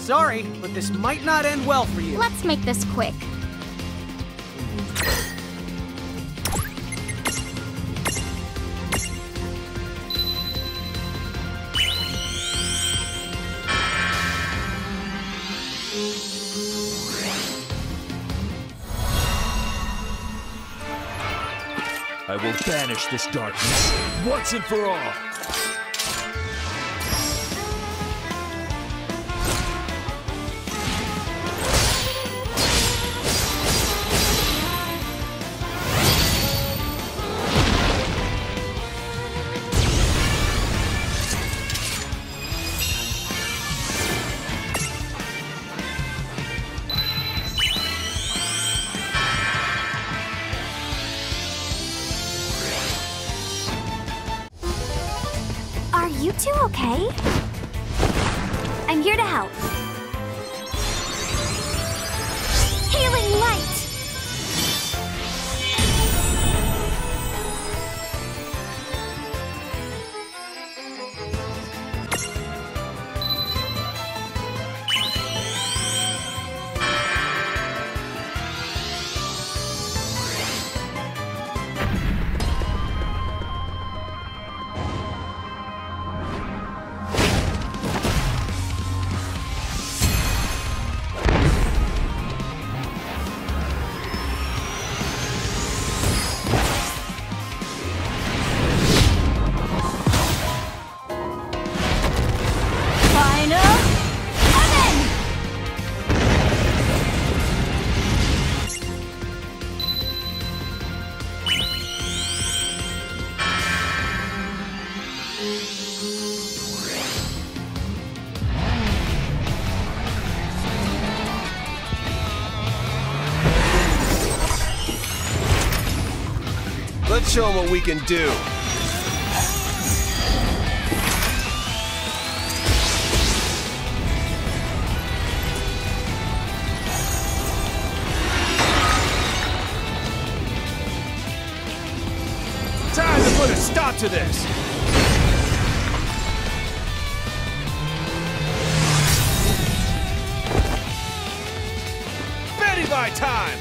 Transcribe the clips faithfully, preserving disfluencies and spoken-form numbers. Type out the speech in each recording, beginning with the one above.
Sorry, but this might not end well for you. Let's make this quick. I will banish this darkness once and for all. Are you two okay? I'm here to help. Healing light! Let's show them what we can do. Time to put a stop to this. Betty by time.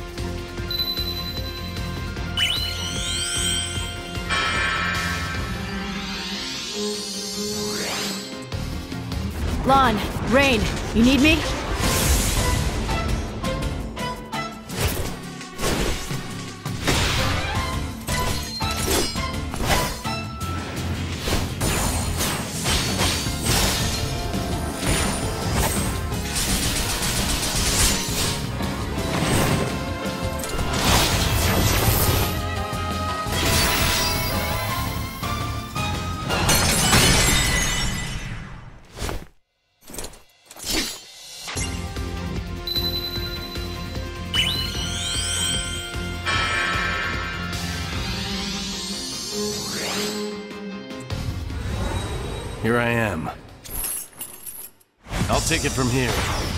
Lon, Rain, you need me? Here I am. I'll take it from here.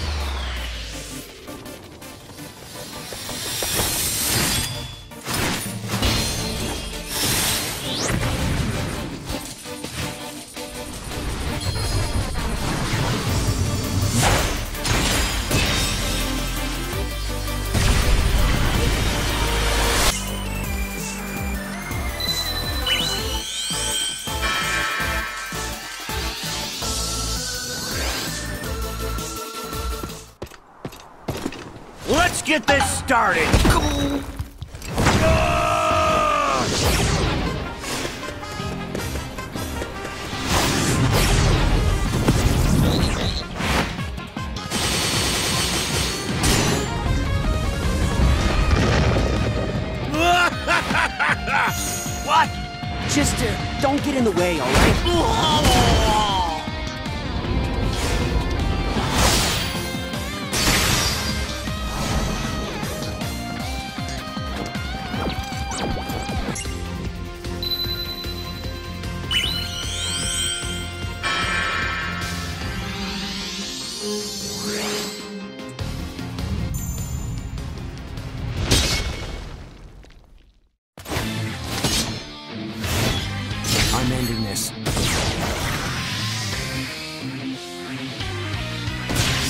Let's get this started! What? Just uh, don't get in the way, all right? I'm ending this.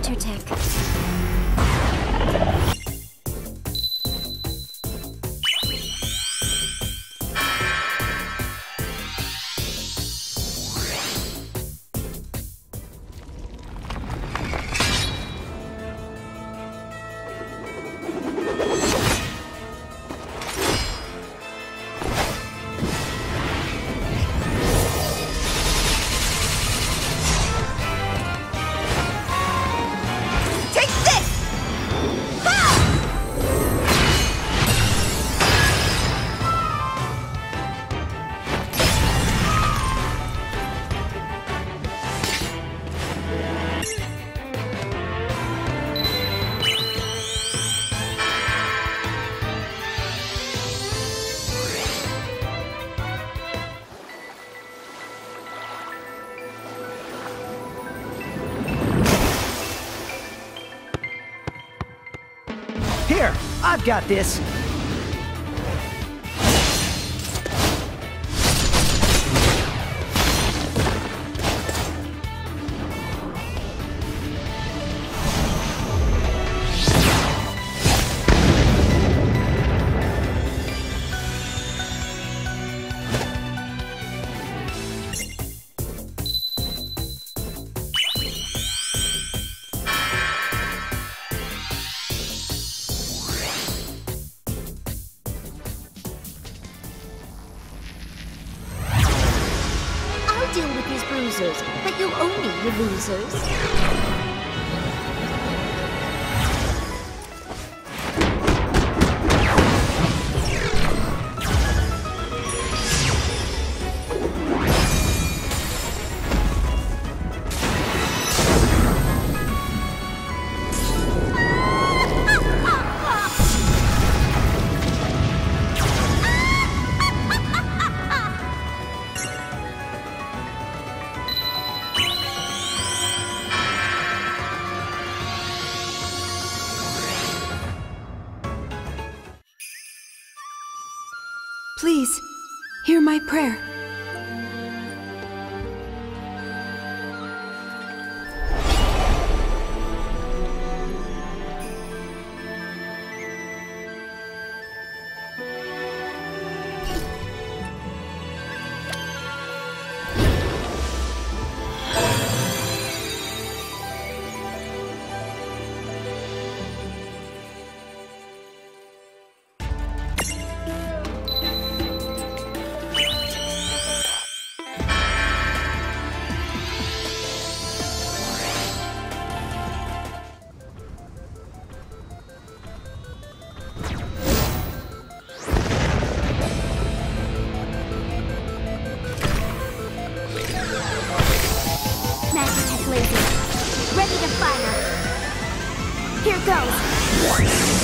center tech. Here, I've got this. I'll deal with these bruisers, but you'll owe me, you losers. Please, hear my prayer. Magitech laser, ready to fire. Here goes.